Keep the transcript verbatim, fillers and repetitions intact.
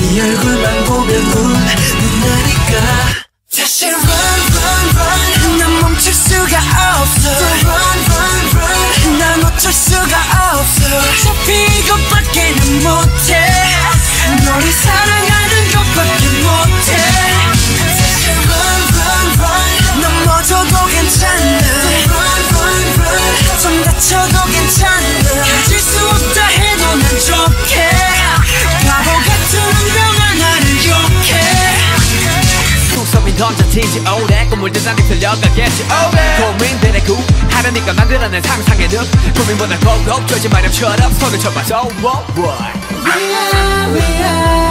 네 얼굴만 보면 눈나니까 다시 run run run 난 멈출 수가 없어 run run run 난 어쩔 수가 없어 어차피 이것밖에는 못해 너를 사랑하는 것밖에 못해 다시 run run run 넘어져도 괜찮아 run run run 좀 다쳐도 괜찮아 가질 수 없다 해도 난 좋게 바보 같은 운명아 나를 욕해 속sob이 던져지지 오래 꿈을 듯하게 들려가겠지 오래 고민들의 구하려니까 만들어낸 상상의 늪 고민보다 꼭꼭 조지 마렴처럼 손을 쳐봐 So what what We are, we are